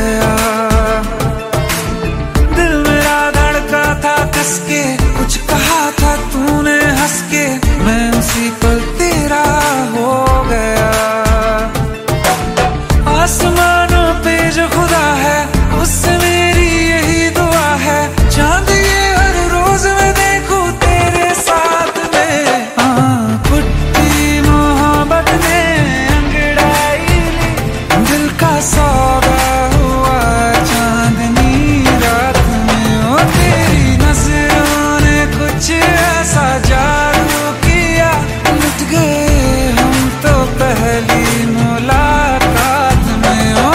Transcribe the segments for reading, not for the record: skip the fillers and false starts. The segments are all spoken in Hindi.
गया। दिल मेरा धड़का था कस के, कुछ कहा था तूने हंस के, मैं उसी पल तेरा हो गया। आसमानों पे जो खुदा है उससे मेरी यही दुआ है, चांद ये हर रोज मैं देखूं तेरे साथ में। कुट्टी मोहब्बत ने अंगड़ाई ली, दिल का सौदा हुआ चांदनी रात में। ओ तेरी नजरों ने कुछ ऐसा जादू किया, लुट गए हम तो पहली मुलाकात में। ओ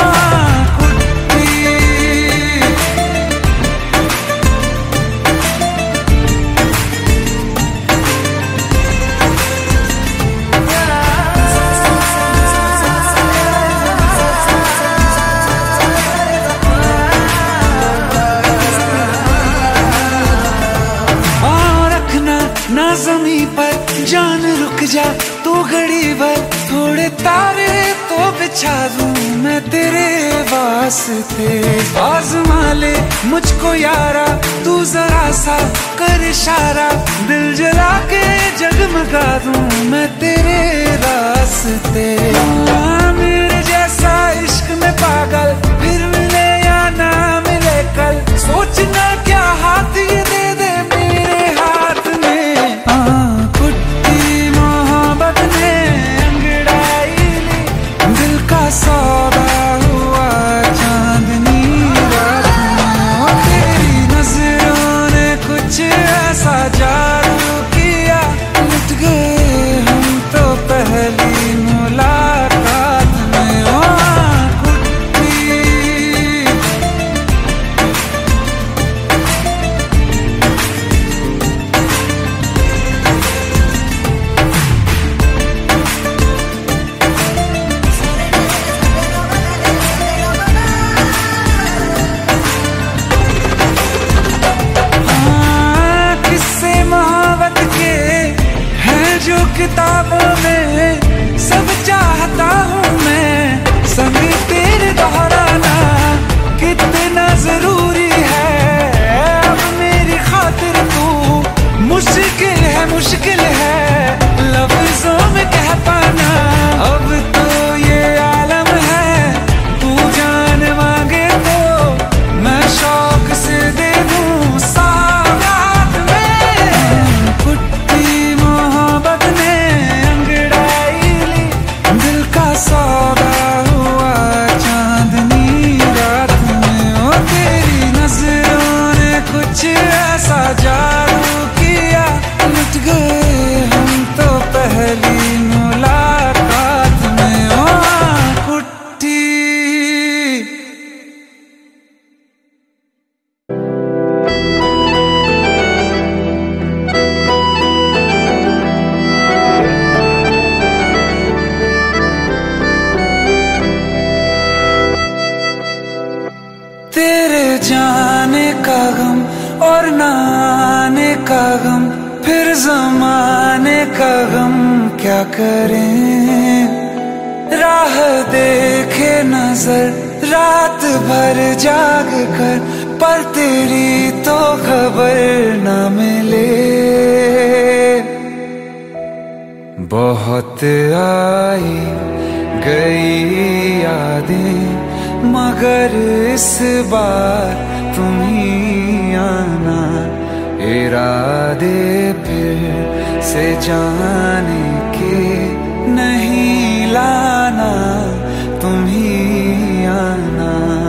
ना ज़मीं पर जान रुक जा तू घड़ी भर, थोड़े तारे तो बिछा दूं मैं तेरे वास्ते। आज़मा ले मुझको यारा तू जरा सा कर इशारा, दिल जला के जगमगा दूं मैं तेरे रास्ते। मेरे जैसा इश्क में पागल फिर मिले या ना मिले कल, सोचना क्या हाथ ये दे दे मेरे हाथ में। कुट्टी मोहब्बत ने अंगड़ाई ली, दिल का सौदा हुआ चांदनी रात में। ओ तेरी नजरों ने कुछ ऐसा जादू किया, लुट गए हम तो पहली मुलाकात में। ओ किताबों में सब चाहता हूँ मैं, संग तेरे दोहराना कितना जरूरी है। अब मेरी खातिर तू मुश्किल है लफ्जों में कह पाना। अब तो ये आलम है तू जान मांगे तो मैं शौक से दे दूँ साथ में। कुट्टी मोहब्बत ने अंगड़ाई ली, दिल का सौदा हुआ चांदनी रात में। ओ तेरी नजरों ने कुछ ऐसा जादू किया, लुट गए हम तो पहली मुलाकात में। ओ कुट्टी तेरे जाने का गम और ना आने का गम, फिर ज़माने का गम क्या करें। राह देखे नजर रात भर जाग कर, पर तेरी तो खबर न मिले। बहुत आई गई यादें मगर इस बार तुम ही आना, इरादे फिर से जाने के नहीं लाना, तुम ही आना।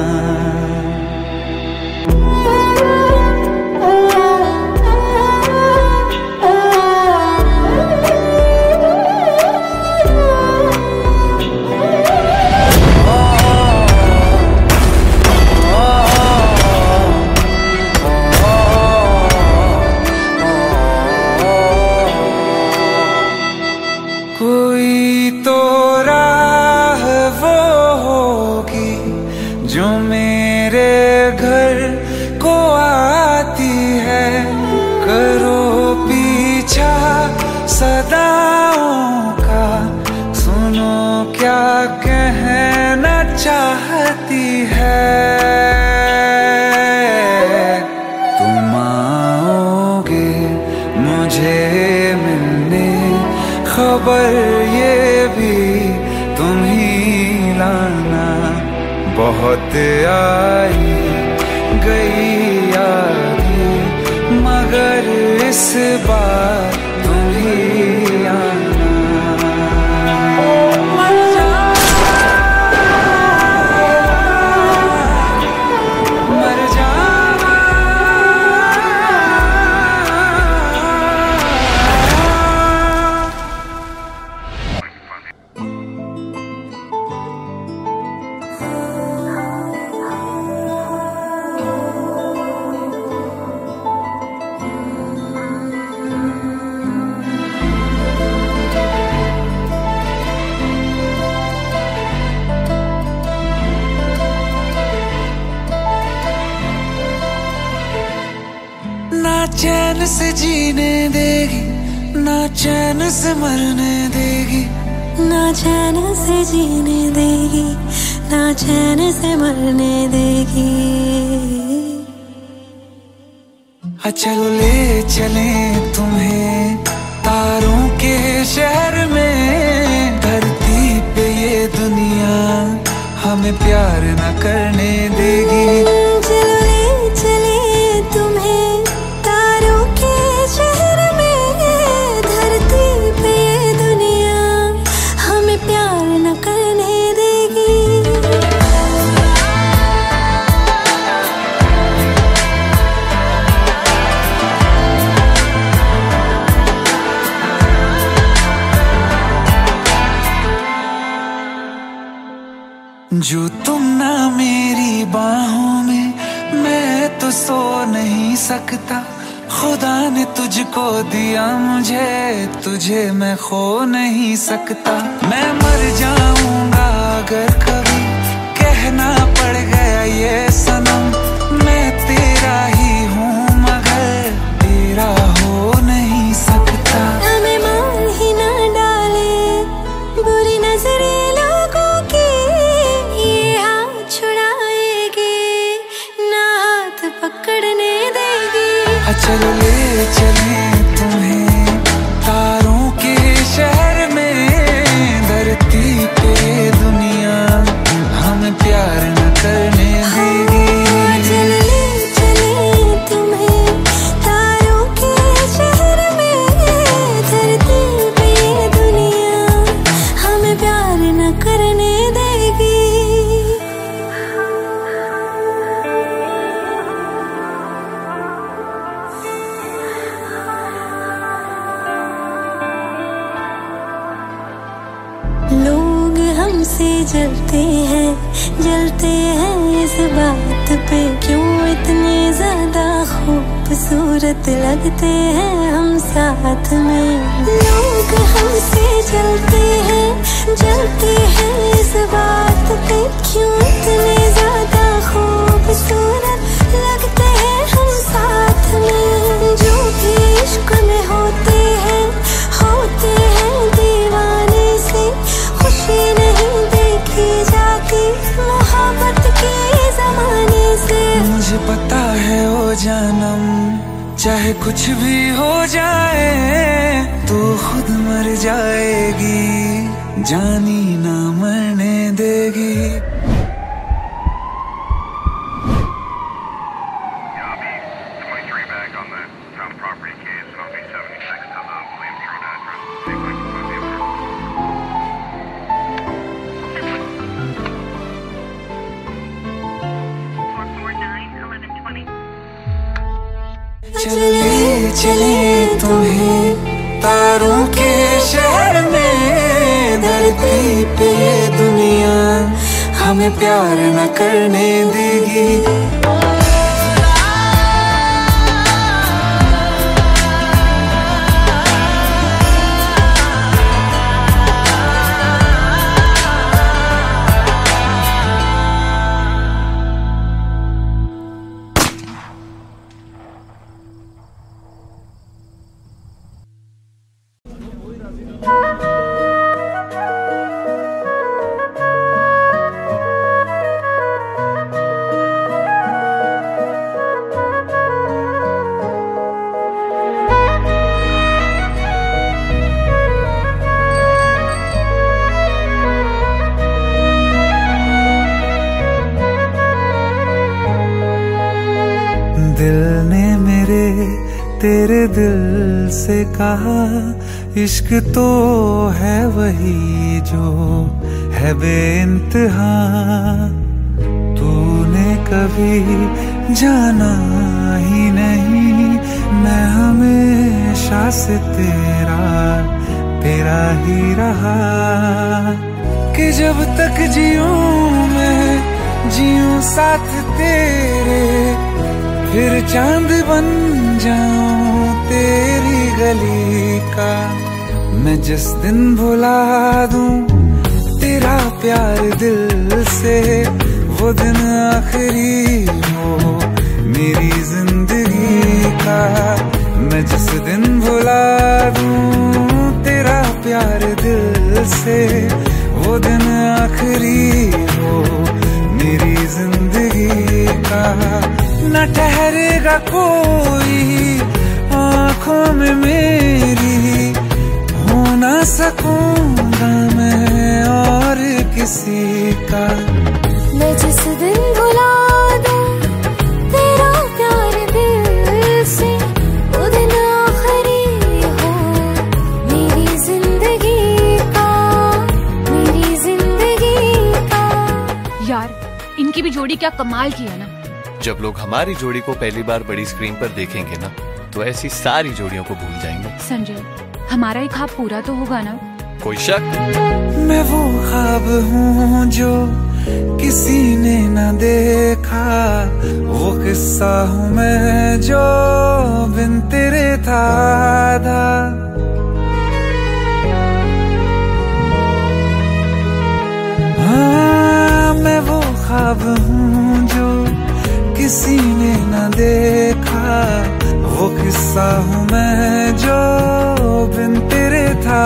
कोई तो राह वो होगी जो मेरे घर को आती है, करो पीछा सदाओं का, सुनो क्या कहना चाहती है। आई गई यादें, मगर इस बार तुम ही आना। मर जाना ना चैन से जीने देगी, ना चैन से मरने देगी, ना चैन से जीने देगी, ना चैन से मरने देगी। चलो ले चले तुम्हें तारों के शहर में, धरती पे ये दुनिया हमें प्यार न करने देगी। चलो ले चले तुम्हें तारों के शहर में, धरती पे ये दुनिया हमें प्यार न करने देगी। जो तुम ना मेरी बाहों में, मैं तो सो नहीं सकता। खुदा ने तुझको दिया मुझे, तुझे मैं खो नहीं सकता। मैं मर जाऊंगा अगर कभी कहना पड़ गया ये सनम, मैं तेरा ही हूँ मगर तेरा हो नहीं सकता। हमें मार ही ना डाले बुरी नजरे लोगों की, ये हाथ छुड़ाएगी ना हाथ पकड़ने देगी। चलो ले चले तुम्हें तारों के शहर में, धरती पे दुनिया हमें प्यार न करने देगी। चलो ले चले तुम्हें तारों के शहर में, धरती पे ये दुनिया हमें प्यार न करने देगी। लोग हमसे जलते हैं इस बात पे, क्यों इतने ज्यादा खूबसूरत लगते हैं हम साथ में। लोग हमसे जलते हैं इस बात पे, क्यों इतने ज्यादा खूबसूरत लगते हैं हम साथ में। जो भी इश्क में होते हैं दीवाने से, खुशी नहीं देखी जाती मोहब्बत के जमाने से। मुझे पता है ओ जानम, चाहे कुछ भी हो जाए तू खुद मर जाएगी, जानी ना मरने देगी। चले चले तुम्हें तारों के शहर में, धरती पे ये दुनिया हमें प्यार न करने देगी। मेरे तेरे दिल से कहा, इश्क तो है वही जो है बेइंतहा। तूने कभी जाना ही नहीं, मैं हमेशा से तेरा ही रहा। कि जब तक जीऊं मैं जीऊं साथ तेरे, फिर चांद बन जाऊं तेरी गली का। मैं जिस दिन भुला दूं तेरा प्यार दिल से, वो दिन आखिरी हो मेरी जिंदगी का। मैं जिस दिन भुला दूं तेरा प्यार दिल से, वो दिन आखिरी हो मेरी जिंदगी का। न ठहरेगा कोई आँखों में मेरी, हो ना सकूंगा मैं और किसी का। मैं जिस दिन भुला दूं तेरा प्यार दिल से, वो दिन आखिरी हो मेरी जिंदगी का, मेरी जिंदगी का। यार इनकी भी जोड़ी क्या कमाल की है ना। जब लोग हमारी जोड़ी को पहली बार बड़ी स्क्रीन पर देखेंगे ना, तो ऐसी सारी जोड़ियों को भूल जाएंगे। संजय, हमारा एक ख्वाब पूरा तो होगा ना? कोई शक? मैं वो ख्वाब हूँ जो किसी ने न देखा, वो किस्सा हूँ मैं जो बिन तेरे था। हाँ, मैं वो ख्वाब हूँ जो किसी ने न देखा, वो किस्सा हूँ मैं जो बिन तेरे था।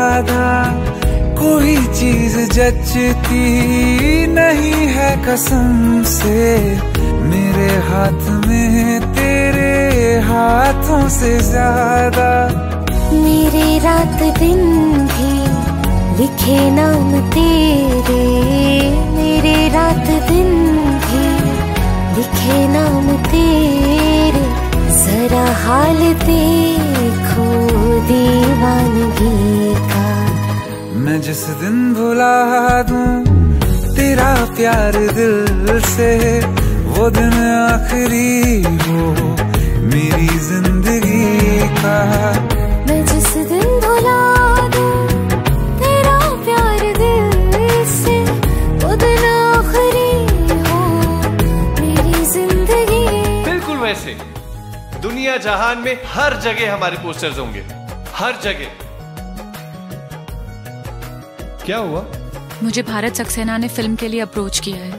कोई चीज जचती नहीं है कसम से, मेरे हाथ में तेरे हाथों से ज्यादा। मेरे रात दिन भी लिखे नाम तेरे, मेरे रात दिन भी लिखे नाम तेरे। जरा हाल देखो दीवानगी का। मैं जिस दिन भुला दूं तेरा प्यार दिल से, वो दिन आखिरी हो मेरी जिंदगी का। मैं जिस दिन भुला दूं तेरा प्यार दिल से, वो दिन आखिरी हो मेरी जिंदगी। बिल्कुल वैसे दुनिया जहान में हर जगह हमारे पोस्टर्स होंगे, हर जगह। क्या हुआ? मुझे भारत सक्सेना ने फिल्म के लिए अप्रोच किया है।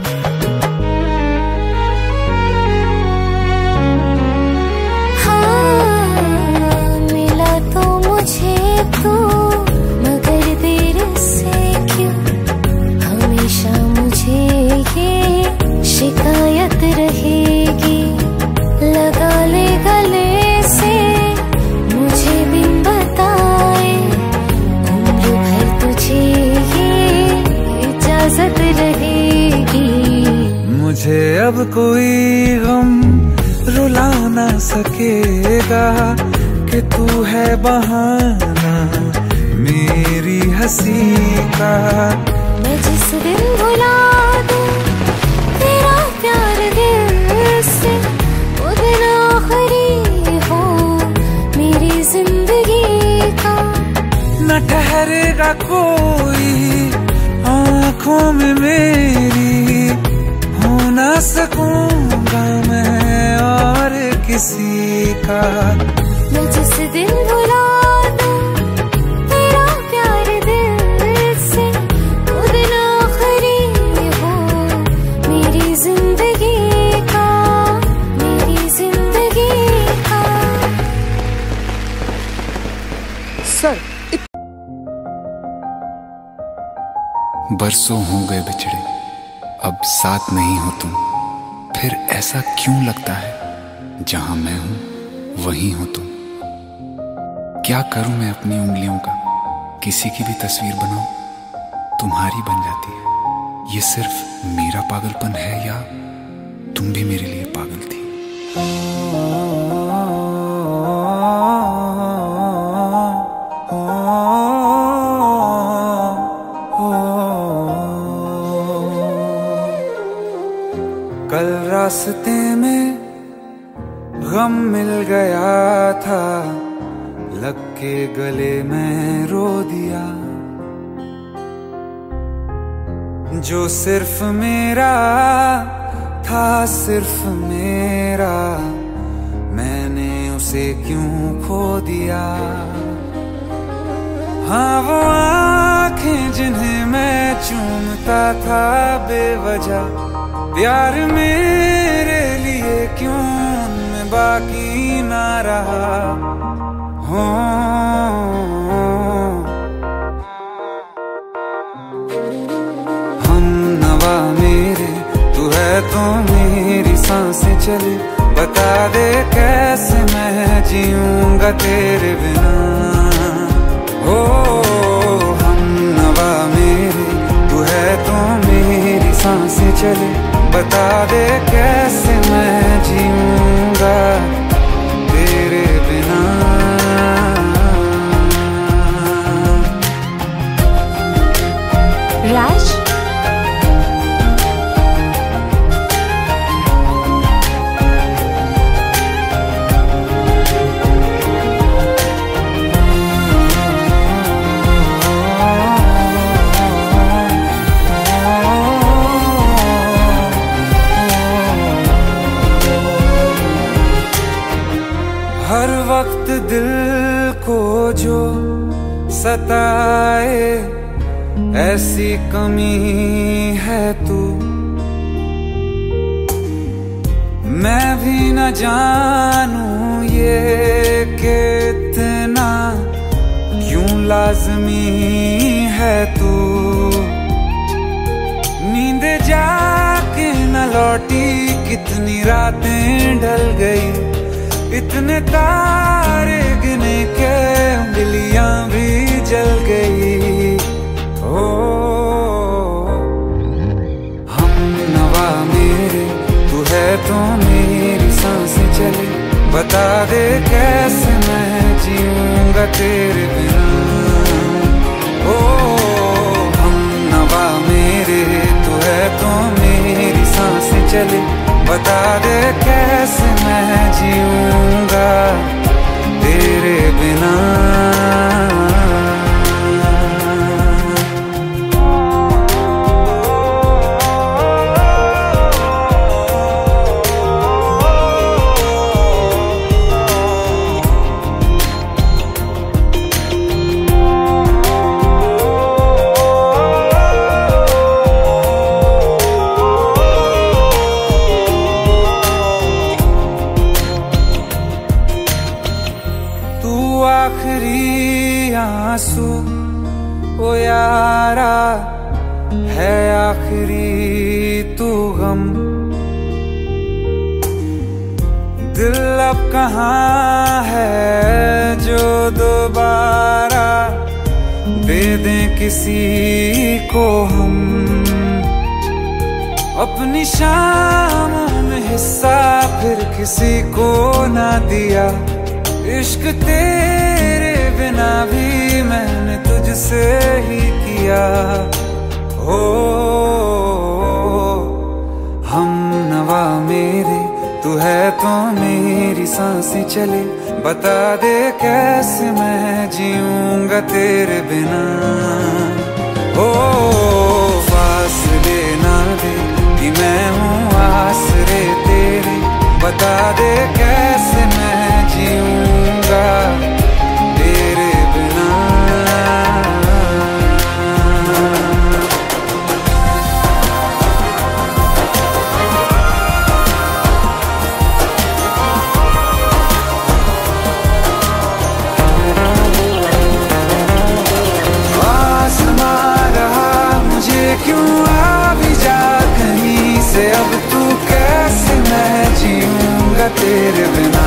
हाँ, मिला तो मुझे तो, मगर देर से क्यों हमेशा मुझे ये शिकायत रहेगी। लगा ले गले से मुझे बिन बताए, उम्र भर तुझे ये इजाजत रहेगी। मुझे अब कोई गम रुला ना सकेगा, कि तू है बहाना मेरी हंसी का। मैं जिस दिन भुला दूं तेरा प्यार दिल से, वो दिन आखिरी हो मेरी जिंदगी का। न ठहरेगा कोई आँखों में मेरी, हो ना सकूंगा मैं और किसी का। मैं जिस दिन भुला दूं तेरा प्यार दिल से, वो दिन आखिरी हो मेरी जिंदगी का, मेरी जिंदगी का। सर बरसों हो गए बिछड़े, अब साथ नहीं हो तुम। फिर ऐसा क्यों लगता है, जहां मैं हूं वहीं हो तुम। क्या करूं मैं अपनी उंगलियों का, किसी की भी तस्वीर बनाऊं तुम्हारी बन जाती है। ये सिर्फ मेरा पागलपन है या तुम भी मेरे लिए पागल थी? रास्ते में गम मिल गया था, लग के गले में रो दिया। जो सिर्फ मेरा था, सिर्फ मेरा, मैंने उसे क्यों खो दिया। हाँ वो आंखें जिन्हें मैं चूमता था बेवजह, प्यार मेरे लिए क्यों उनमें बाकी ना रहा। हो हम नवा मेरे, तू है तो मेरी सांसें चले, बता दे कैसे मैं जीऊंगा तेरे बिना। ओ हम नवा मेरे, तू है तो मेरी सांसें चले, बता दे कैसे मैं जीऊंगा तेरे बिना। राज, हर वक्त दिल को जो सताए, ऐसी कमी है तू। मैं भी न जानूं ये कि इतना क्यों लाज़मी है तू। नींद जाके न लौटी, कितनी रातें ढल गई, इतने तारे गिने के उंगलियां भी जल गई। ओ हम नवा मेरे, तू है तो मेरी सांसें चले, बता दे कैसे मैं जीऊंगा तेरे बिना। ओ हम नवा मेरे, तू है तो मेरी सांसें चले, बता दे कैसे मैं जीऊंगा तेरे बिना। आखिरी आंसू ओ यारा है, आखिरी तू गम। दिल अब कहाँ है जो दोबारा दे दें किसी को हम। अपनी शामों में हिस्सा फिर किसी को ना दिया, इश्क तेरे बिना भी मैंने तुझसे ही किया। ओ हम नवा मेरे, तू है तो मेरी सांसें चले, बता दे कैसे मैं जीऊंगा तेरे बिना। ओ फासले ना दे कि मैं हूँ आसरे तेरे, बता दे कैसे मैं जीऊंगा तेरे बिना। आसमां रहा मुझे क्यों आ भी जा कहीं से, अब तू कैसे मैं जीऊंगा तेरे बिना।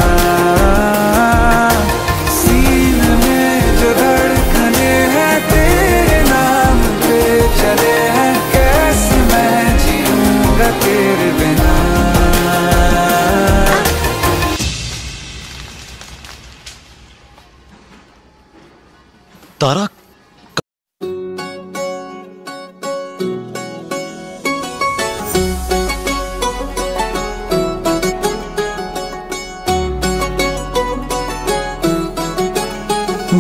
सीने में जो धड़कने हैं तेरे नाम पे चले हैं, कैसे मैं जीऊंगा तेरे बिना। तारा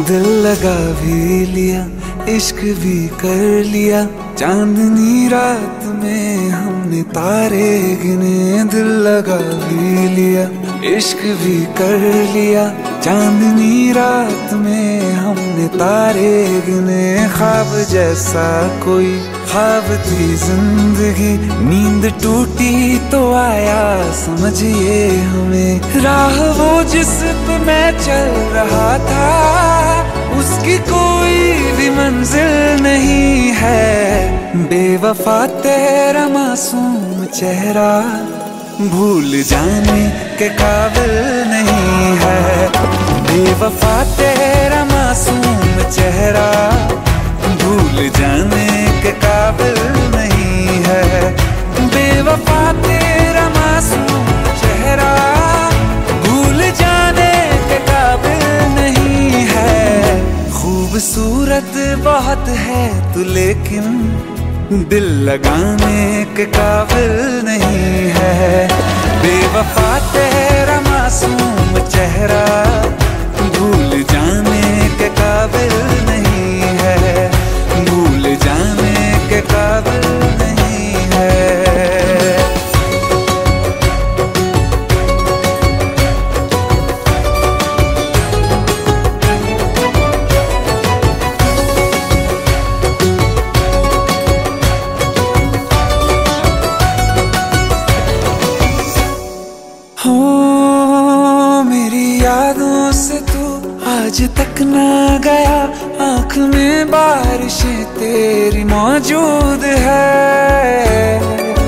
दिल लगा भी लिया, इश्क भी कर लिया, चांदनी रात में हमने तारे गिने। दिल लगा भी लिया, इश्क भी कर लिया, चांदनी रात में हमने तारे गिने। ख्वाब जैसा कोई ख्वाब थी जिंदगी, नींद टूटी तो आया समझिए हमें। राह वो जिस पे मैं चल रहा था, उसकी कोई भी मंजिल नहीं है। बेवफा तेरा मासूम चेहरा भूल जाने के काबिल नहीं है। बेवफा तेरा मासूम चेहरा भूल जाने के काबिल नहीं है। बेवफा तेरा मासूम चेहरा भूल जाने के काबिल नहीं है। खूबसूरत बहुत है तू लेकिन दिल लगाने के काबिल नहीं है। बेवफा तेरा मासूम चेहरा भूल जाने के काबिल नहीं है। भूल जाने के काबिल नहीं है। यादों से तू आज तक ना गया, आँख में बारिशें तेरी मौजूद है।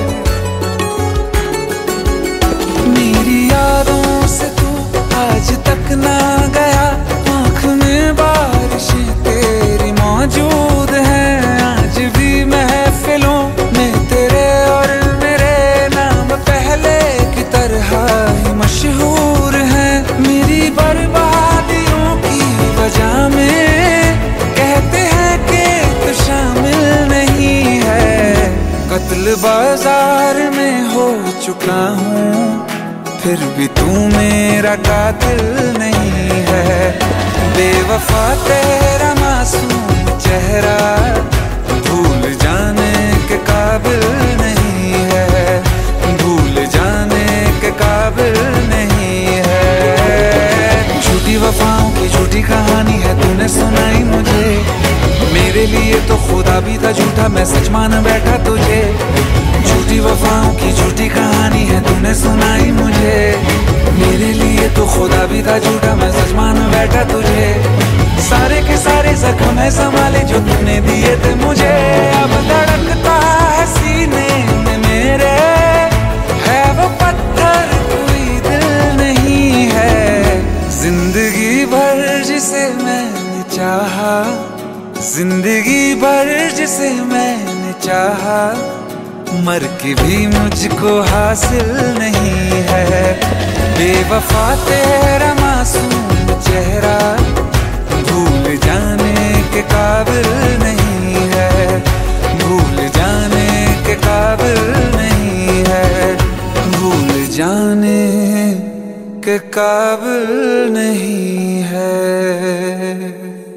मेरी यादों से तू आज तक ना गया, आँख में बारिशें तेरी मौजूद है। आज भी महफिलों में तेरे और मेरे नाम पहले की तरह ही मशहूर है। मेरी बर्बादियों की वजह में कहते हैं कि तू शामिल नहीं है। कत्ल बाजार में हो चुका हूँ, फिर भी तू मेरा कातिल नहीं है। बेवफा तेरा मासूम चेहरा भूल जाने के काबिल नहीं है। भूल जाने के काबिल नहीं है। झूठी वफाओं की झूठी कहानी है तूने सुनाई मुझे। मेरे लिए तो खुदा भी था झूठा, मैं सच मान बैठा तुझे। झूठी वफाओं की झूठी कहानी है तूने सुनाई मुझे। मेरे लिए तो खुदा भी था झूठा, मैं सच मान बैठा तुझे। सारे के सारे जख्म है संभाले जो तूने दिए थे मुझे। अब धड़कता है सीने में मेरे, है वो पत्थर कोई दिल नहीं है। जिंदगी भर जिसे मैंने चाहा, जिंदगी भर जिसे मैंने चाहा, मर के भी मुझको हासिल नहीं है। बेवफा तेरा मासूम चेहरा भूल जाने के काबिल नहीं है। भूल जाने के काबिल नहीं है। भूल जाने के काबिल नहीं है।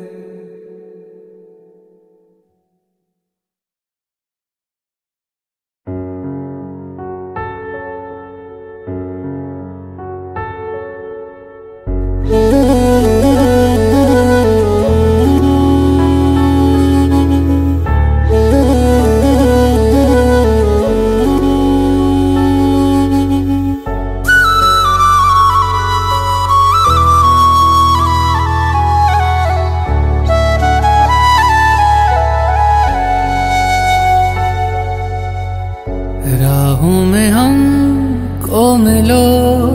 राहों में हमको मिलो,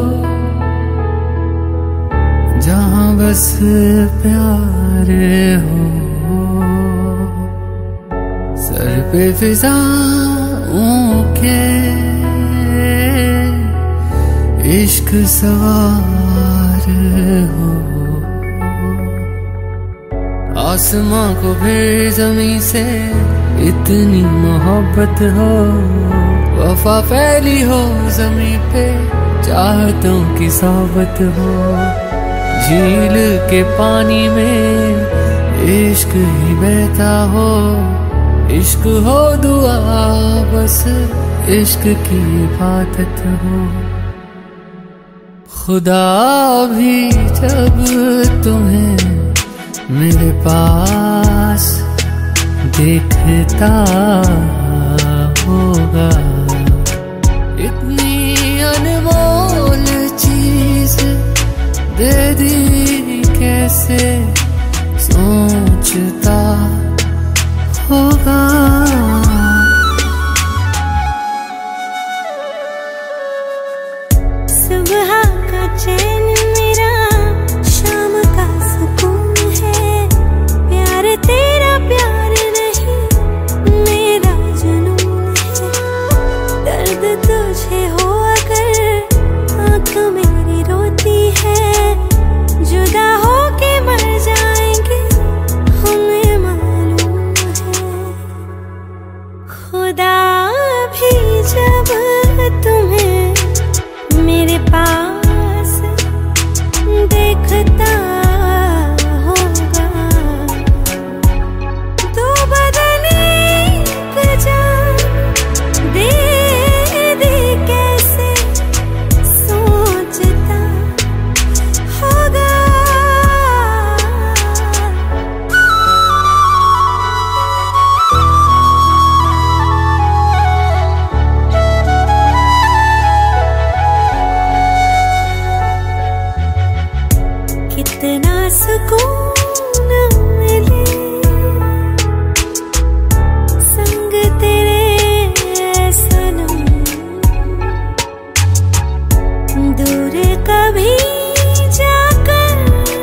जहाँ बस प्यार हो। सर पे फिजाओं के इश्क सवार हो। आसमां को फिर ज़मीं से इतनी मोहब्बत हो। वफा फैली हो ज़मीं पे, चाहतों की सोबत हो। झील के पानी में इश्क ही बहता हो, इश्क हो दुआ बस इश्क की इबादत हो। खुदा भी जब तुम्हें मेरे पास देखता होगा, इतनी अनमोल चीज दे दी कैसे सोचता होगा। सुबह का चैन मेरा शाम का सुकून है, प्यार तेरा प्यार नहीं मेरा जुनून है। दर्द तुझे हो अगर आँख मेरी रोती है, जुदा होके मर जाएंगे हमें मालूम है। खुदा भी जब तुम्हें मेरे पास देखता होगा, तो बदने को जान दे दे कैसे सोचता होगा। कितना सुकून मिले संग तेरे सनम, दूर कभी जाकर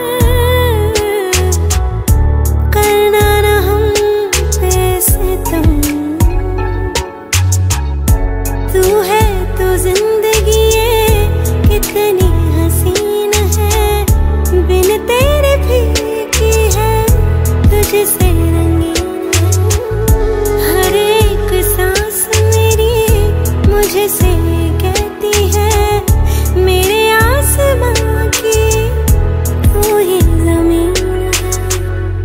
करना न हम पे सितम। तू है तो जिंदगी ये कितनी हसीन है, बिन तेरे फीकी है तुझसे रंगीन है। हर एक सांस मेरी मुझसे कहती है मेरे आसमां की तू ही ज़मीन है।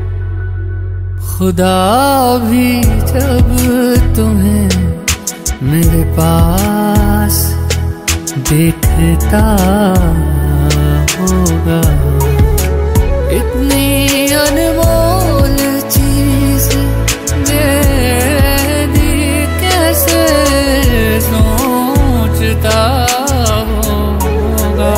खुदा भी जब तुम्हें मेरे पास देखता होगा, इतनी अनमोल चीज दे दी कैसे सोचता होगा।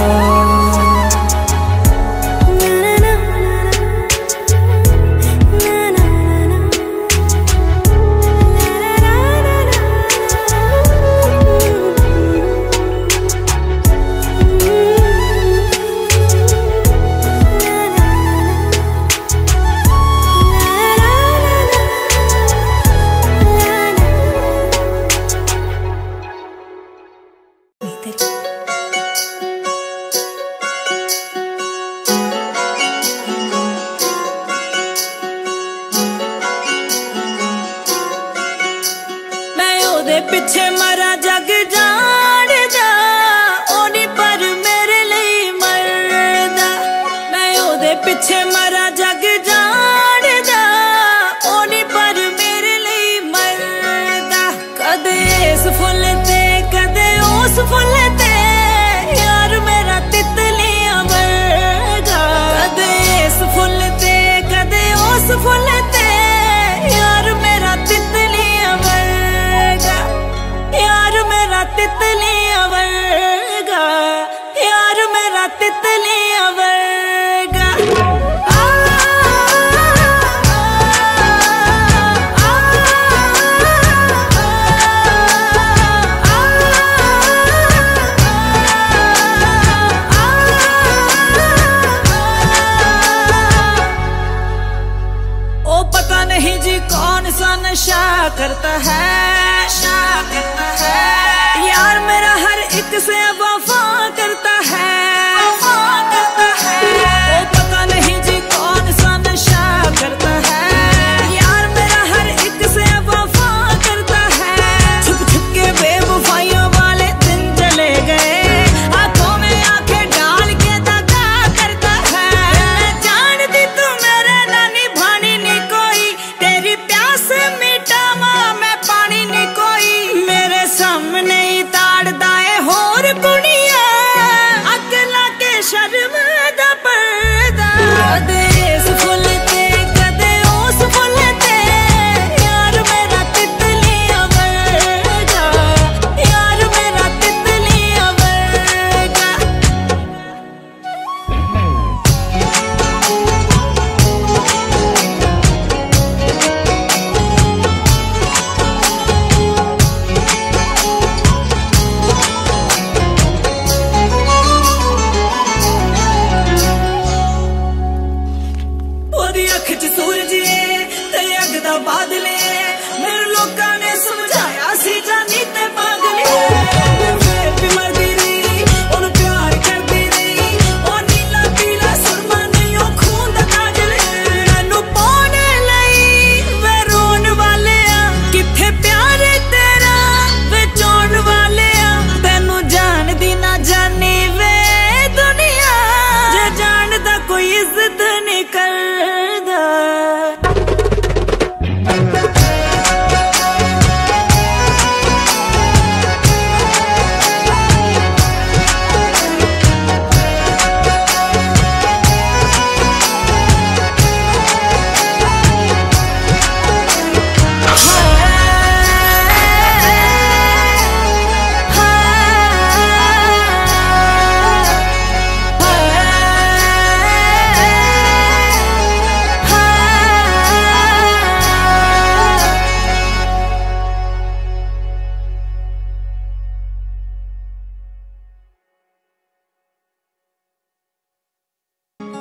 पिछे मरा जग जाणदा, ओनी पर मेरे लिए मरदा। मैं ओदे पिछे मरा जग जाणदा, ओनी पर मेरे लिए मरदा। कदे इस फुल ते कदे उस फुल ते, यार मेरा तितलियां वर्गा। कदे इस फुल ते कदे उस फुल ते, यार मेरा तितलियां वर्गा। यार मेरा तितलियां वर्गा, यार मेरा तितलियां वर्गा।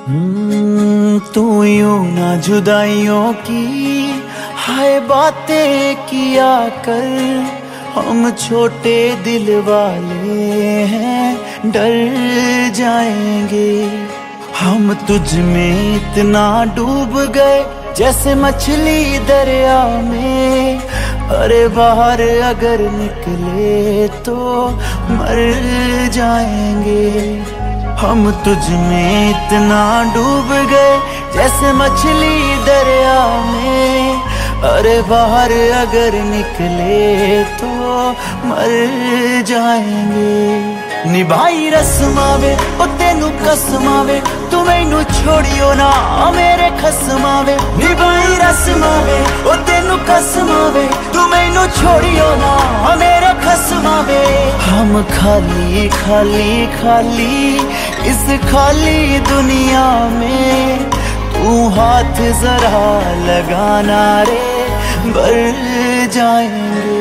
तू यूं ना जुदाइयों की हाय बातें किया कर, हम छोटे दिल वाले हैं डर जाएंगे। हम तुझ में इतना डूब गए जैसे मछली दरिया में, अरे बाहर अगर निकले तो मर जाएंगे। हम तुझ में इतना डूब गए जैसे मछली दरिया में, अरे बाहर अगर निकले तो मर जाएंगे। निभाई रस्मावे ओ तेनू कसमावे, तू मैनू छोड़ियो ना मेरे खसमावे। निभाई रस्मावे ओ तेनू कसमावे, तू मैनू छोड़ियो ना मेरे खसमावे। हम खाली खाली खाली इस खाली दुनिया में, तू हाथ जरा लगाना रे भर जाएंगे।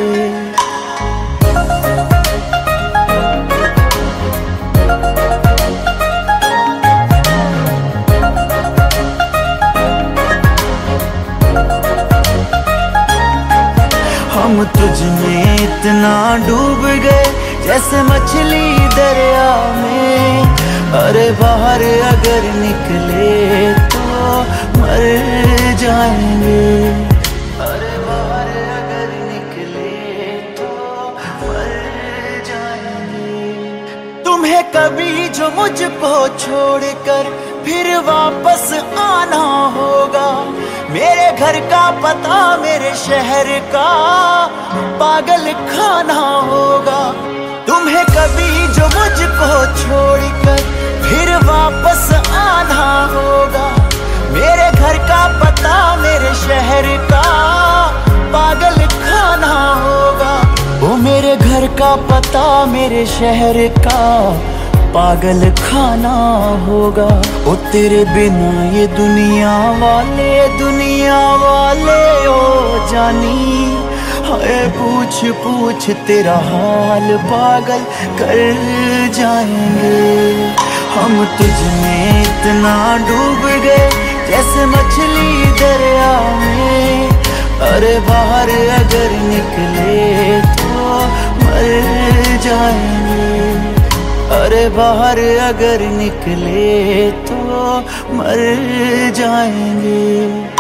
हम तुझ में इतना डूब गए जैसे मछली दरिया में, अरे बाहर अगर निकले तो मर जाएंगे। अरे बाहर अगर निकले तो मर जाएंगे। तुम्हें कभी जो मुझको छोड़कर फिर वापस आना होगा, मेरे घर का पता मेरे शहर का पागल खाना होगा। तुम्हें कभी जो मुझको छोड़कर फिर वापस आना होगा, मेरे घर का पता मेरे शहर का पागल खाना होगा। वो मेरे घर का पता मेरे शहर का पागल खाना होगा। ओ तेरे बिना ये दुनिया वाले ओ जानी, हाय पूछ पूछ तेरा हाल पागल कर जाएंगे। हम तुझ में इतना डूब गए जैसे मछली दरिया में, अरे बाहर अगर निकले तो मर जाएंगे। अरे बाहर अगर निकले तो मर जाएंगे।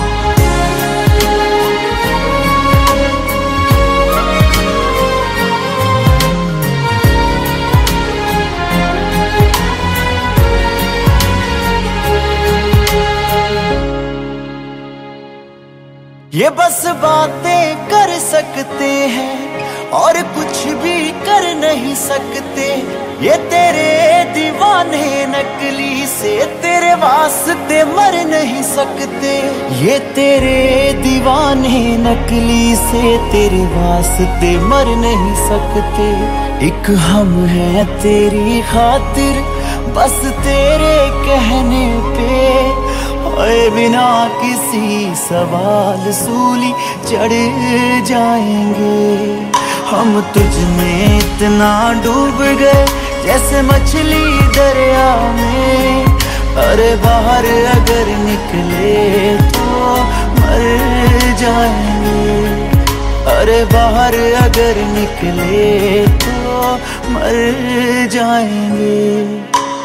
ये बस बातें कर सकते हैं और कुछ भी कर नहीं सकते। ये तेरे दीवाने नकली से तेरे वास्ते मर नहीं सकते। ये तेरे दीवाने नकली से तेरे वास्ते मर नहीं सकते। एक हम हैं तेरी खातिर बस तेरे कहने पे, ओए बिना किसी सवाल सूली चढ़ जाएंगे। हम तुझ में इतना डूब गए जैसे मछली दरिया में, अरे बाहर अगर निकले तो मर जाएंगे। अरे बाहर अगर निकले तो मर जाएंगे।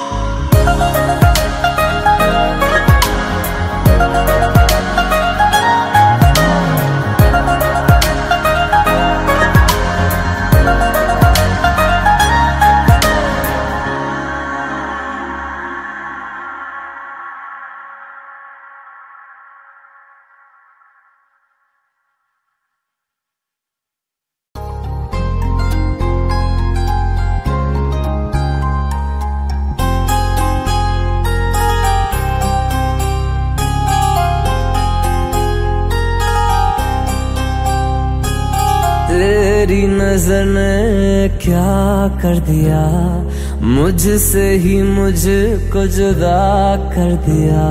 तेरी नजर ने क्या कर दिया, मुझसे ही मुझको जुदा कर दिया।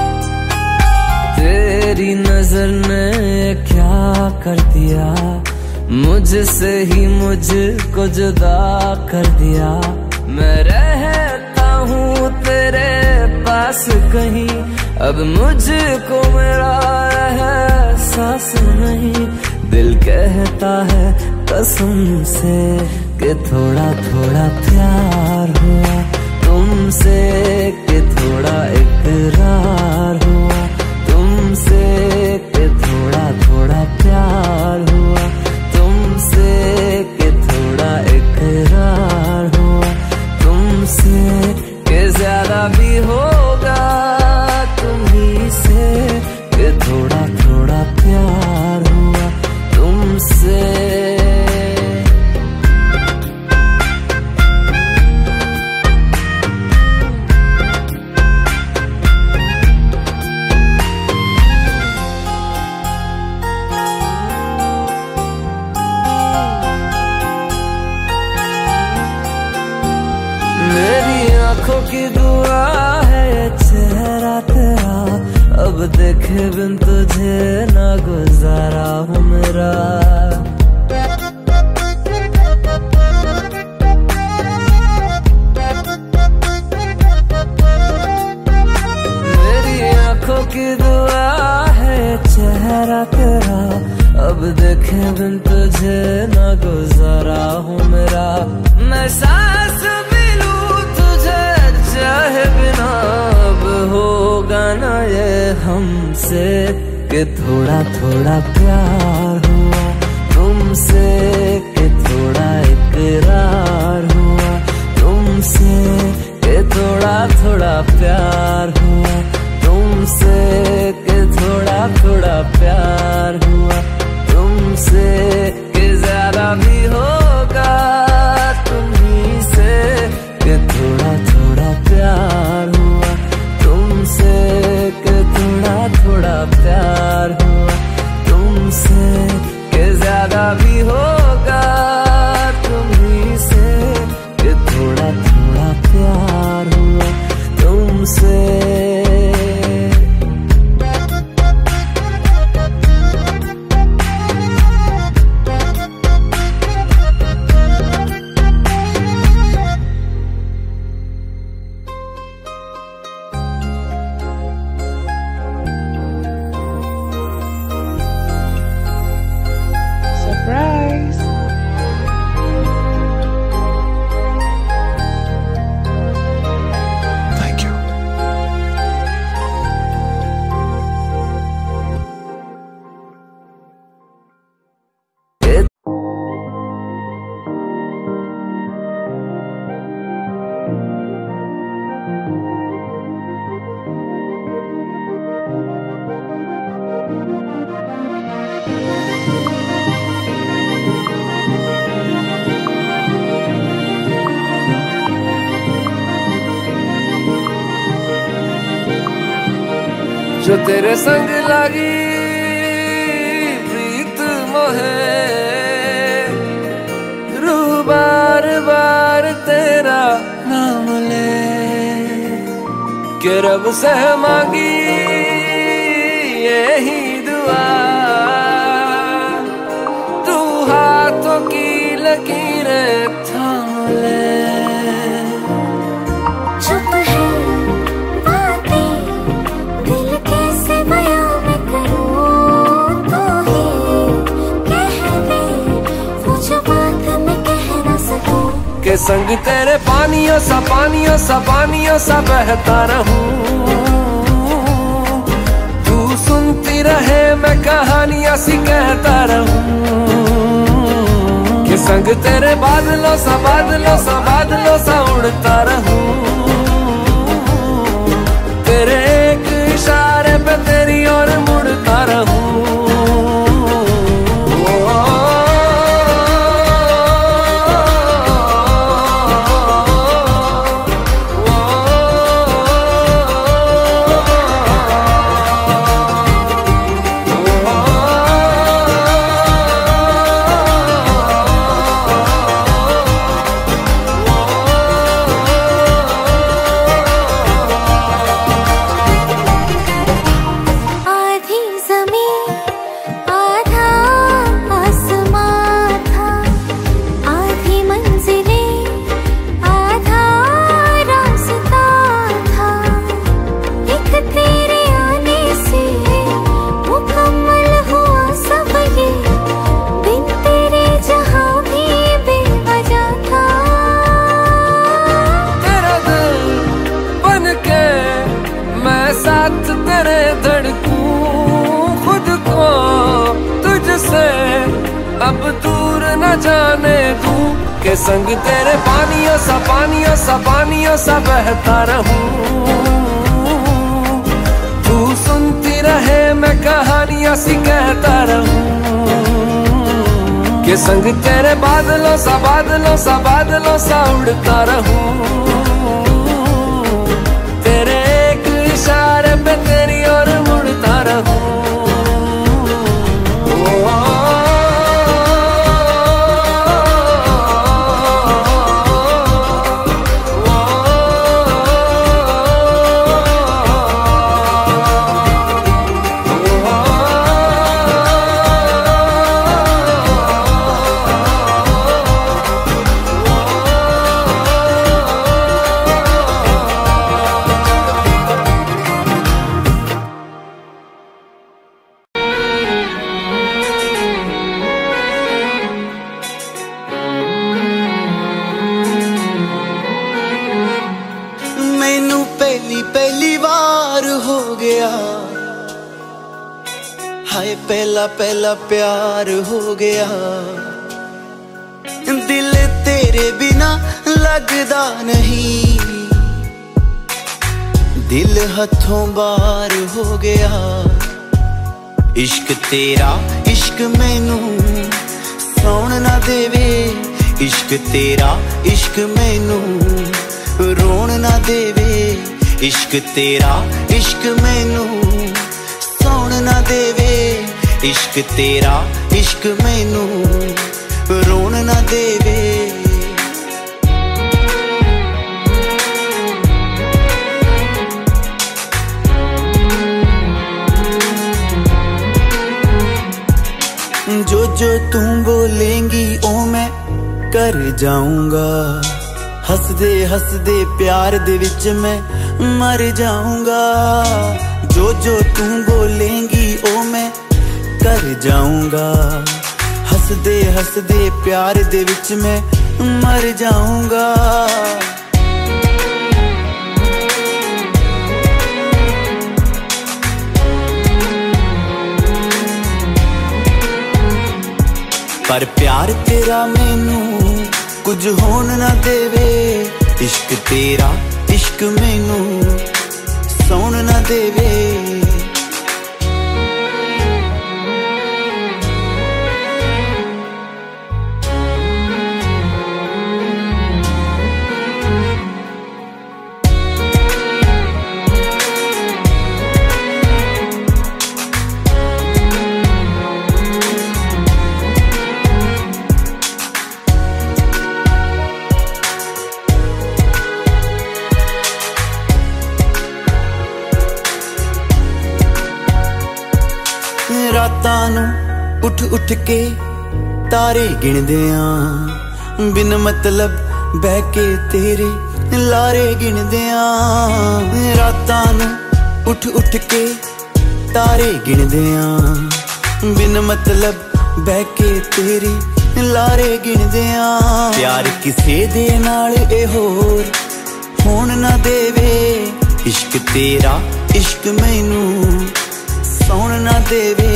तेरी नजर ने क्या कर दिया, मुझसे ही मुझको जुदा कर दिया। मैं रहता हूँ तेरे पास कहीं, अब मुझको मेरा एहसास नहीं। दिल कहता है कसम से कि थोड़ा थोड़ा प्यार हुआ तुमसे, कि थोड़ा इकरार हुआ तुमसे, कि थोड़ा थोड़ा प्यार हुआ तुमसे, कि थोड़ा इकरार हुआ तुमसे, कि ज्यादा भी होगा तुम्ही से, कि थोड़ा थोड़ा प्यार हुआ तुमसे। आँखों की दुआ है चेहरा तेरा, अब देखे बिन तुझे ना गुजारा हूँ मेरा। मेरी आँखों की दुआ है चेहरा तेरा, अब देखे बिन तुझे ना गुजारा हूँ मेरा। मैं सांस चाहे बिना अब होगा ना ये हमसे, कि थोड़ा थोड़ा प्यार हुआ तुमसे, कि थोड़ा इकरार हुआ तुमसे, कि थोड़ा थोड़ा प्यार हुआ तुमसे, कि थोड़ा थोड़ा प्यार हुआ तुमसे, कि ज्यादा भी होगा तुम्ही से, कि थोड़ा थोड़ा प्यार हुआ तुमसे, कि थोड़ा थोड़ा प्यार हुआ तुमसे, कि ज्यादा भी होगा तुम्ही से, कि थोड़ा थोड़ा प्यार हुआ तुमसे। जो तेरे संग लगी प्रीत मोहे, रूह बार बार तेरा नाम ले, के रब से मांगी यही दुआ, तू हाथों की लकीरें थाम ले। के संग तेरे पानियों सा पानियों सा पानियों सा बहता रहूं, तू सुनती रहे मैं कहानियां सी कहता रहूं। के संग तेरे बादलों सा बादलों सा बादलों सा उड़ता रहूं, तेरे एक इशारे पे तेरी ओर मुड़ता रहूं। अब दूर न जाने तू के संग तेरे पानियों सा बहता रहूं। तू सुनती रहे मैं कहानियां सी कहता रहूं के संग तेरे बादलों सा उड़ता रहूं। तेरे एक इशारे पे तेरी ओर मुड़ता रहूं। पहली बार हो गया हाय, पहला प्यार हो गया। दिल तेरे बिना लगदा नहीं, दिल हथों बाहर हो गया। इश्क तेरा इश्क मैनू सौण ना देवे, इश्क तेरा इश्क मैनू रोण ना देवे। इश्क तेरा इश्क मैनू सौण ना देवे, इश्क तेरा इश्क मैनू रोण ना देवे। जो तू बोलेंगी ओ मैं कर जाऊंगा। हसदे हसदे प्यार दे विच मैं मर जाऊंगा। जो तू बोलेंगी ओ मैं कर जाऊंगा। हसदे हसदे प्यार दे विच मैं मर जाऊंगा। पर प्यार तेरा मैनू कुछ होन ना देवे। इश्क तेरा इश्क मैनू सौण ना देवे। रातां नूं उठ उठ के तारे गिणदे आं, बिन मतलब बह के तेरे लारे गिणदे आं। रातां नूं उठ उठ के तारे गिणदे आं, बिन मतलब बह के तेरे लारे गिणदे आं। प्यार किसे दे नाल ए होर होण ना देवे। इश्क तेरा इश्क मैनू सौण ना देवे।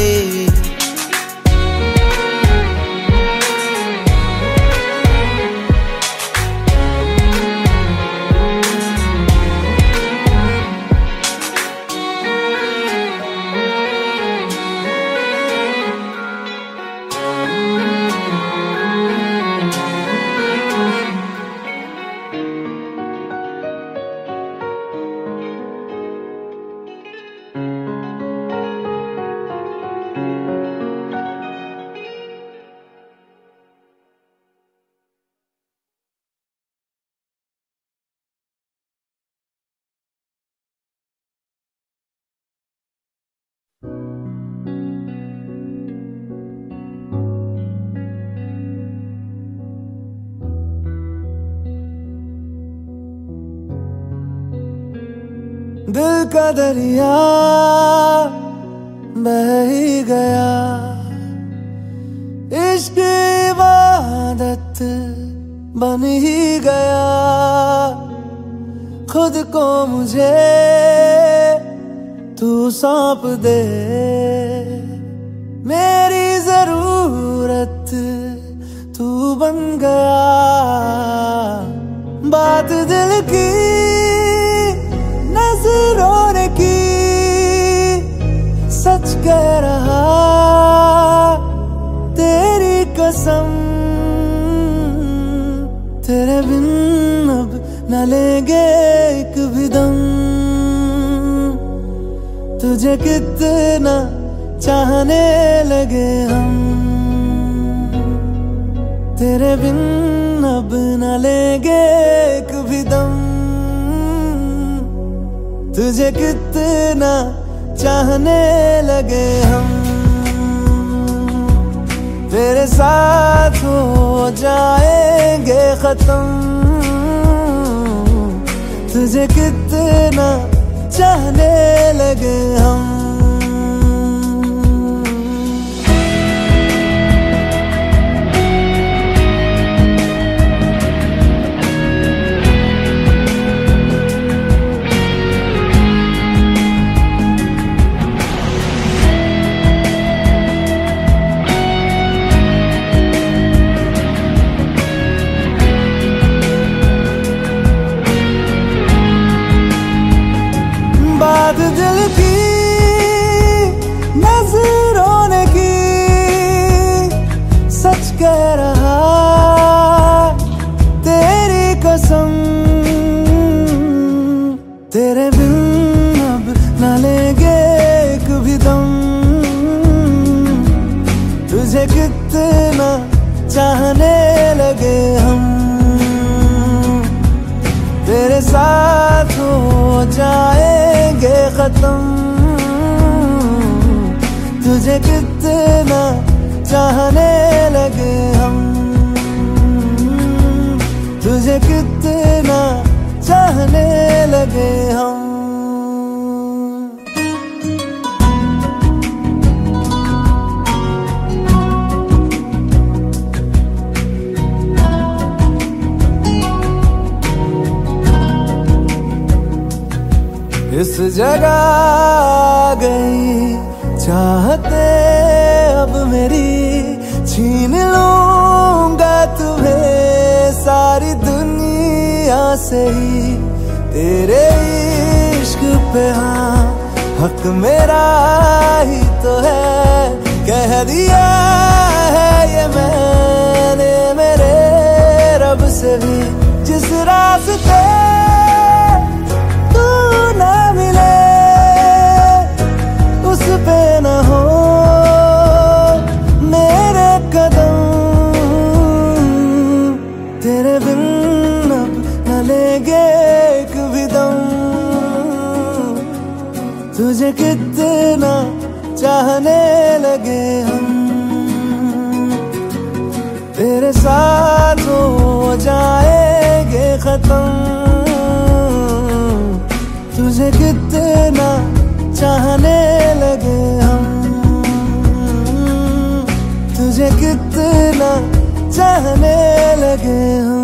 दिल का दरिया बह ही गया, इश्क इबादत बन ही गया। खुद को मुझे तू सौंप दे, मेरी जरूरत इबादत तू बन गया, बात दिल की नजरों ने की, सच कह रहा तेरी कसम, तेरे बिन अब न लेंगे एक भी दम, तुझे कितना चाहने लगे हम, तेरे बिन अब न लेंगे एक भी दम, तुझे कितना चाहने लगे हम, तेरे साथ हो जाएंगे खत्म, तुझे कितना चाहने लगे हम। बात दिल की नजरों ने की, सच कह रहा तेरी कसम, तेरे बिन अब न लेंगे एक भी दम, तुझे कितना चाहने लगे हम, तेरे साथ हो जाएंगे खत्म, तुझे कितना चाहने लगे हम, तुझे कितना चाहने लगे हम। इस जगह गई चाहते अब मेरी, छीन लूंगा तुम्हें सारी दुनिया से ही, तेरे इश्क पे हाँ हक मेरा ही तो है, कह दिया है ये मैंने मेरे रब से भी, जिस रास्ते ना मिले उस पे न हो मेरे कदम, तेरे बिन अब न लेंगे एक भी दम, तुझे कितना चाहने लगे हम, तेरे साथ हो जाएंगे खत्म, तुझे कितना चाहने लगे हम, तुझे कितना चाहने लगे हम।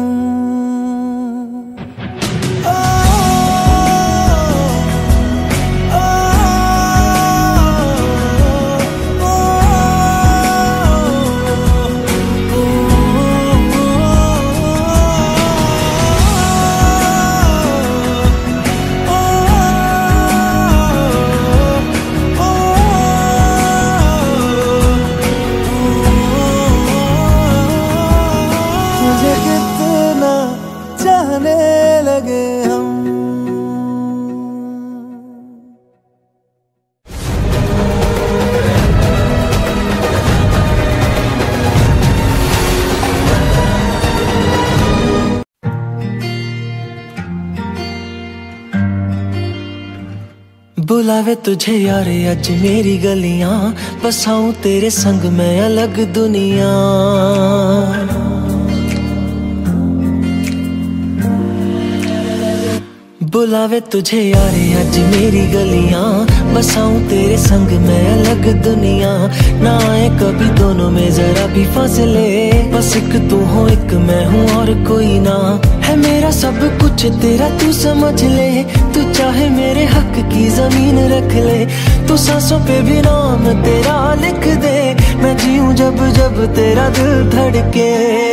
लगे हम। बुलावे तुझे यारे अज मेरी गलियां, बसाऊं तेरे संग मैं अलग दुनिया। बुलावे तुझे यारे अज मेरी गलियां, बसाऊं तेरे संग मैं अलग दुनिया। ना आए कभी दोनों में जरा भी फासले, बस एक तू हो एक मैं हूँ और कोई ना। है मेरा सब कुछ तेरा तू समझ ले, तू चाहे मेरे हक की जमीन रख ले। तू सांसों पे भी नाम तेरा लिख दे, मैं जीऊं जब जब तेरा दिल धड़के।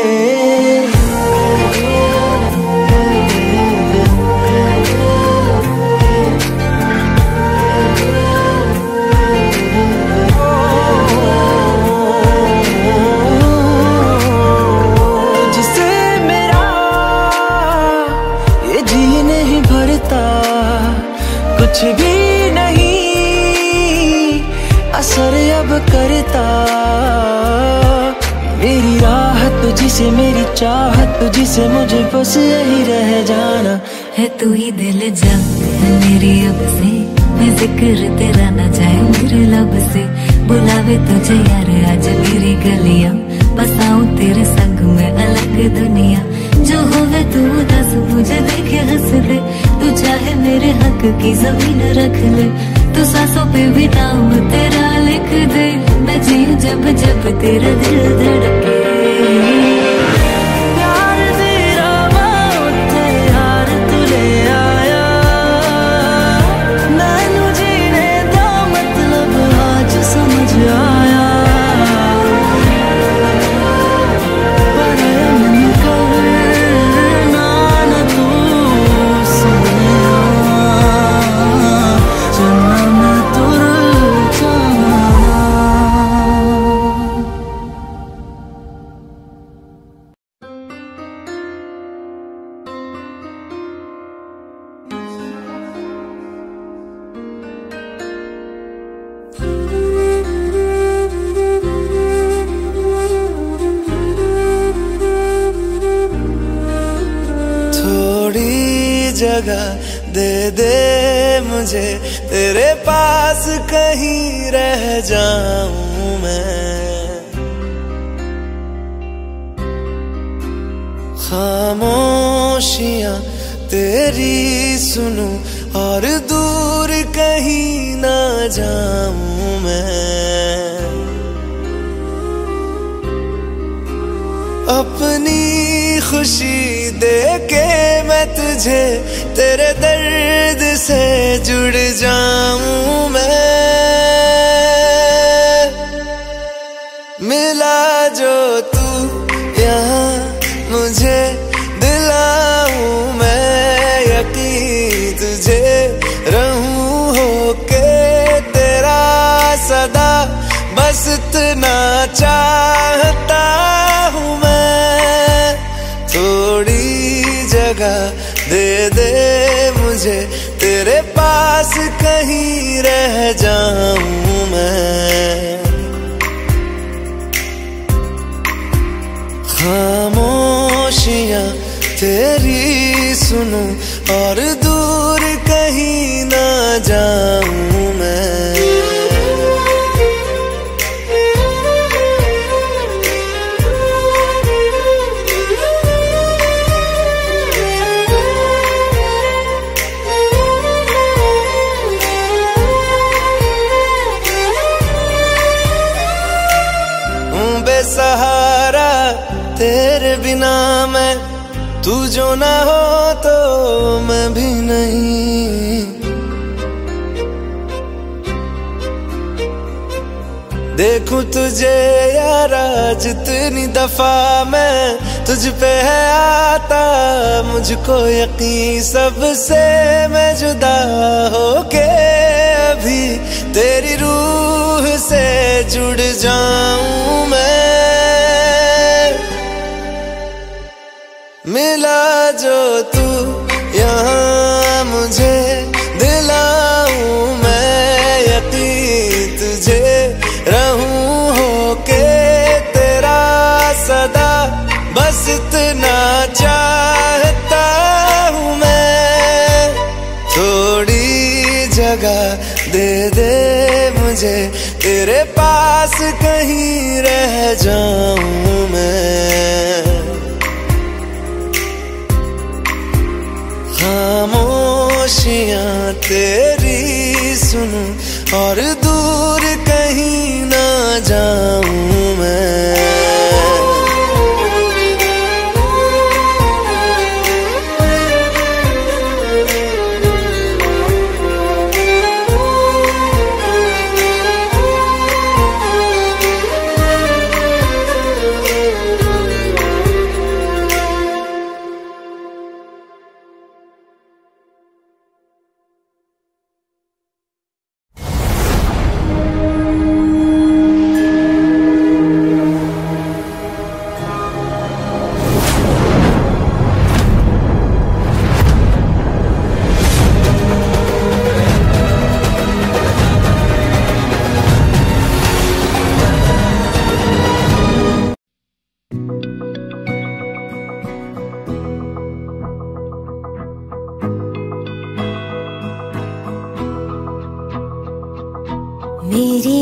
जिसे मेरा ये जी नहीं भरता, कुछ भी नहीं असर अब करता। मेरी राहत तुझसे, मेरी चाहत तुझसे, मुझे बस यही रह जाना है। तू ही दिल जा है मेरी अब से, मैं जिक्र तेरा न जाए मेरे लब से। बुलावे तुझे यार आज मेरी गलियां, बसाऊं तेरे संग में अलग दुनिया। जो होवे तू दस मुझे देखे हंस दे, तू चाहे मेरे हक की जमीन रख ले। तू सांसों पे भी नाम तेरा लिख दे, मैं जीऊं जब जब तेरा दिल धड़के। प्यार तेरा बहुत यार तू ले आया, मैनू जीने दा मतलब आज समझ आया। पर मन करना न तू सोनिया, चलना मैं तुर जाना। थोड़ी जगह दे दे मुझे, तेरे पास कहीं रह जाऊं मैं। खामोशियां तेरी सुनूं और दूर कहीं ना जाऊं मैं। अपनी खुशी दे के मैं तुझे, तेरे दर्द से जुड़ जाऊं मैं। मिला जो तू यहाँ मुझे, दिलाऊं मैं यकीन तुझे। रहूं होके तेरा सदा, बस इतना चाहता हूँ मैं। थोड़ी जगह दे दे मुझे, तेरे पास कहीं रह जाऊं मैं। खामोशियां तेरी सुनूं और दूर कहीं ना जाऊं मैं। बेसहारा तेरे बिना मैं, तू जो ना हो तो मैं भी नहीं। देखूं तुझे यारा जितनी दफा मैं, तुझ पे है आता मुझको यकीन। सबसे मैं जुदा होके अभी तेरी रूह से जुड़ जाऊं मैं। मिला जो तू यहाँ मुझे, दिलाऊं मैं यकीन तुझे। रहूं होके तेरा सदा, बस इतना चाहता हूँ मैं। थोड़ी जगह दे दे मुझे, तेरे पास कहीं रह जाऊं मैं। खामोशियां तेरी सुनूं और दूर कहीं ना जाऊं मैं।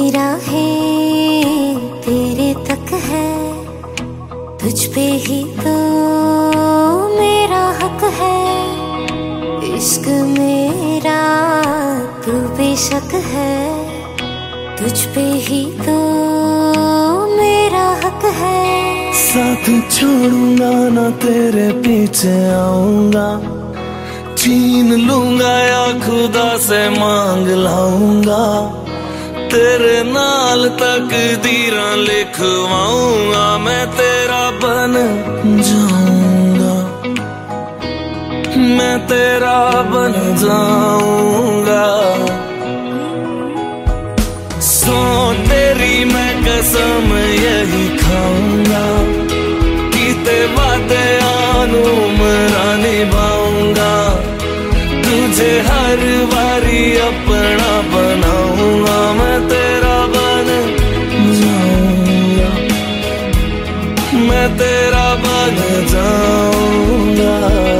राहें तेरे तक है, तुझ पे ही तो मेरा हक है। इश्क मेरा तू बेशक है, तुझ पे ही तो मेरा हक है। साथ छोड़ूंगा ना तेरे पीछे आऊंगा, छीन लूंगा या खुदा से मांग लाऊंगा। तेरे नाल तकदीरां लिखवाऊंगा, मैं तेरा बन जाऊंगा, मैं तेरा बन जाऊंगा। सो तेरी मैं कसम यही खाऊंगा, कीते वादे आनू मरा निभाऊंगा। तुझे हर बारी अपना बनाऊंगा, मैं तेरा बन जाऊंगा, मैं तेरा बन जाऊंगा।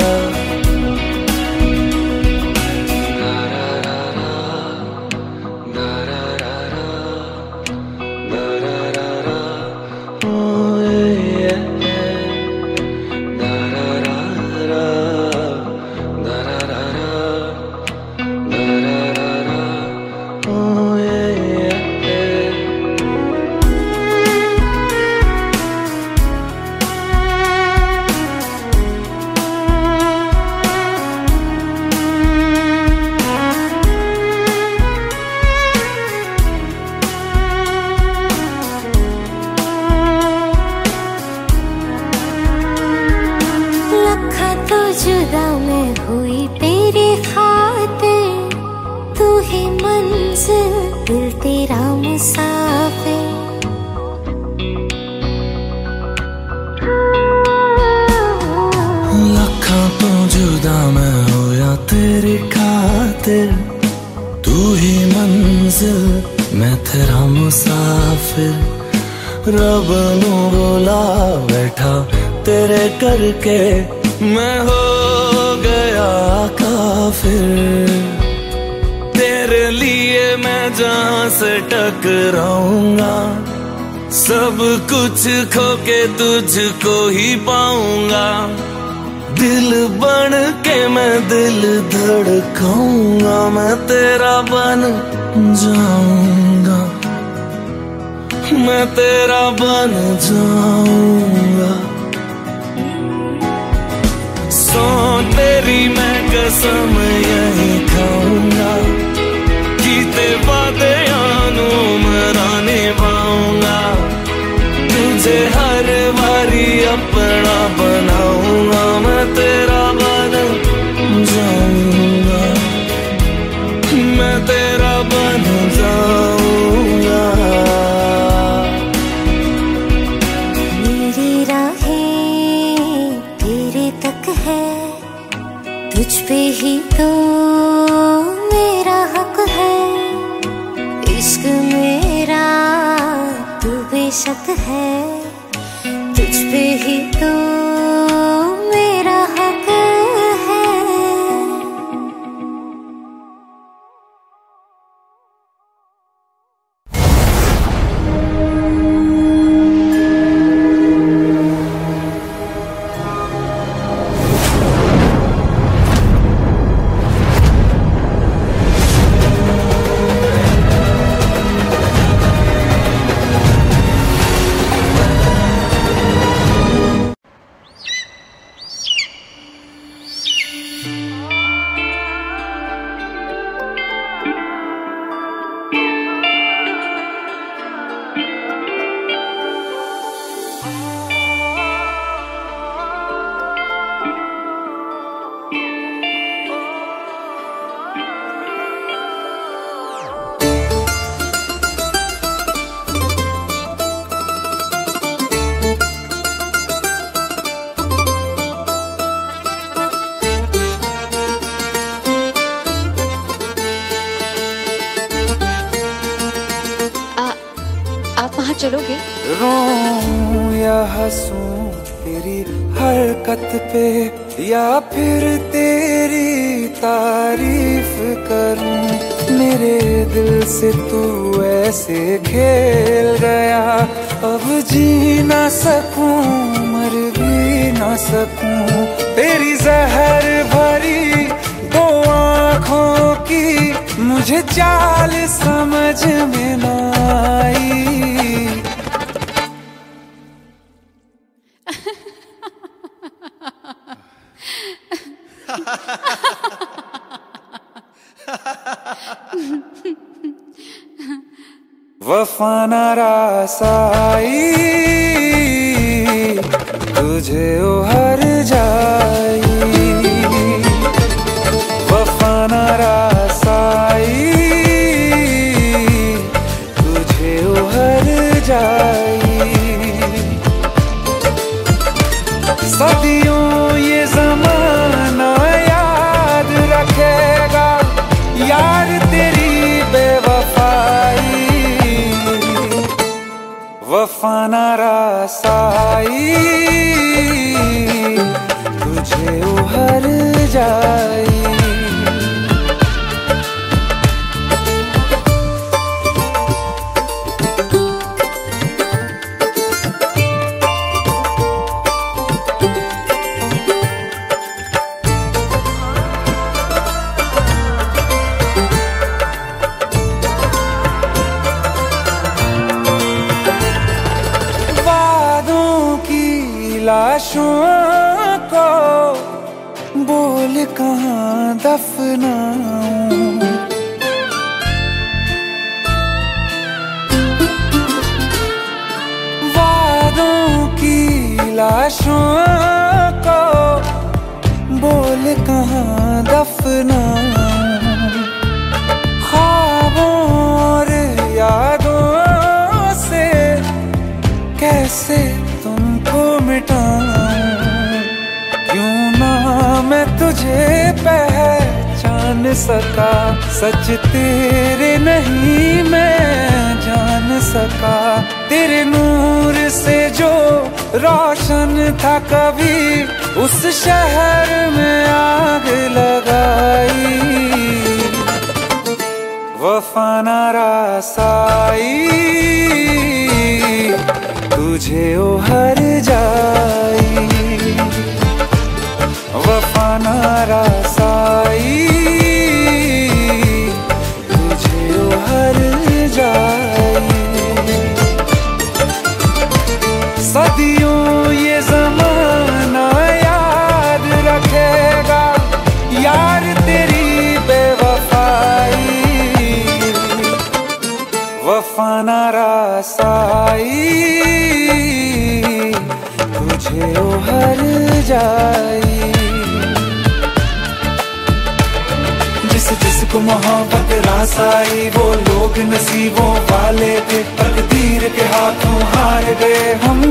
जुदा मैं हुई तेरी खातिर, तू ही मंजिल दिल तेरा मुसाफिर। लखा तो जुदा मैं होया तेरी खातिर, तू ही मंजिल मैं तेरा मुसाफिर। रब नू बोला बैठा तेरे करके, मैं हो गया काफिर। तेरे लिए मैं जहां से टकराऊंगा, सब कुछ खो के तुझको ही पाऊंगा। दिल बन के मैं दिल धड़काऊंगा, मैं तेरा बन जाऊंगा, मैं तेरा बन जाऊंगा। सो तेरी मैं कसम यही खाऊंगा, कीते वादे आनू मरा निभाऊंगा। तुझे हर बारी अपना बनाऊंगा, मैं तेरा बन जाऊंगा, मैं तेरा बन जाऊंगा। मेरी राहें तेरे तक है, तुझ पे ही तो मेरा हक है। इश्क मेरा तू बेशक है, तुझ पे ही तो मेरा हक है। चलोगे? रोऊं या हंसूं तेरी हरकत पे या फिर तेरी तारीफ करूं। मेरे दिल से तू ऐसे खेल गया, अब जी ना सकूं मर भी ना सकूं। तेरी जहर भरी दो आँखों की मुझे चाल समझ में ना आई। वफा ना रास आई, तुझे उहर जाई। वफा ना रास आई, तुझे उहर जाई। सदियों ये ज़माना याद रखेगा यार तेरी बेवफाई। वफा ना रास आई, तुझे उहर जाई। लाशों को बोल कहाँ दफनाऊं। वादों की लाशों को बोल कहाँ दफनाऊं। ख्वाबों और यादों से कैसे तुमको मिटाऊं। क्यों ना मैं तुझे पहचान सका, सच तेरे नहीं मैं जान सका। तेरे नूर से जो रोशन था कभी उस शहर में आग लगाई। वफा ना रास आई, तुझे उहर जाई। वफा ना रास आई, तुझे उहर जाई। सदियों ये ज़माना याद रखेगा यार तेरी बेवफाई। वफा ना रास आई, तुझे उहर जाई। जिसको मोहब्बत रास आई वो लोग नसीबों वाले थे, तकदीर के हाथों हार गए हम